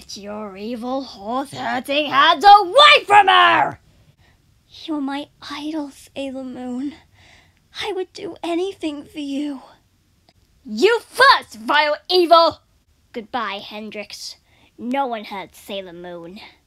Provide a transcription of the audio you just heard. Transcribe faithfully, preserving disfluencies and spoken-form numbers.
Get your evil horse-hurting hands away from her! You're my idol, Sailor Moon. I would do anything for you. You first, vile evil! Goodbye, Hendrix. No one hurt Sailor Moon.